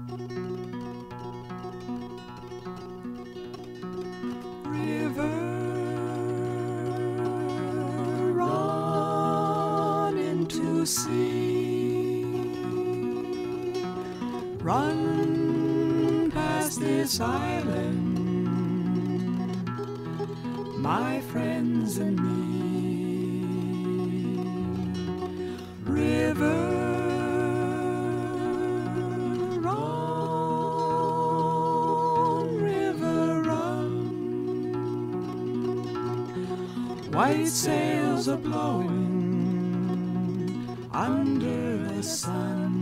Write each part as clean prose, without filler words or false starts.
River, run into sea, run past this island, my friends and me. River, white sails are blowing under the sun.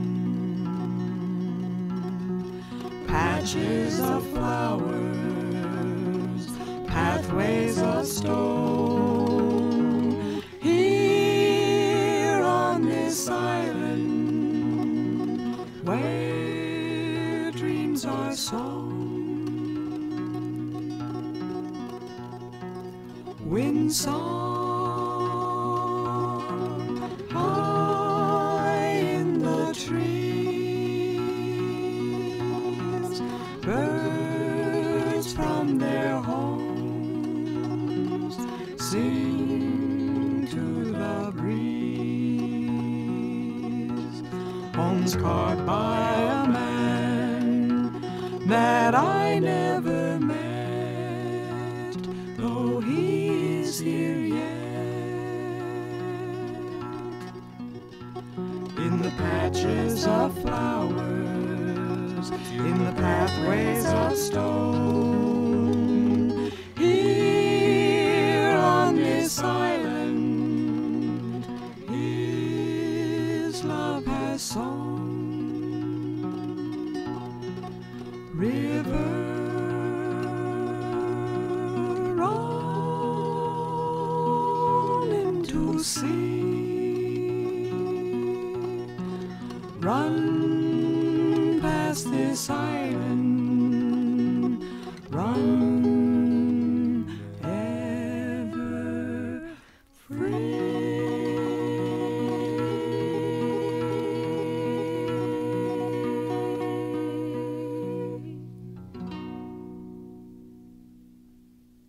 Patches of flowers, pathways of stone. Here on this island, where dreams are sown. Wind song high in the trees, birds from their homes sing to the breeze. Homes carved by a man that I never met, though he here yet. In the patches of flowers, in the pathways of stone, here on this island, his love has sown. River, sea, run past this island,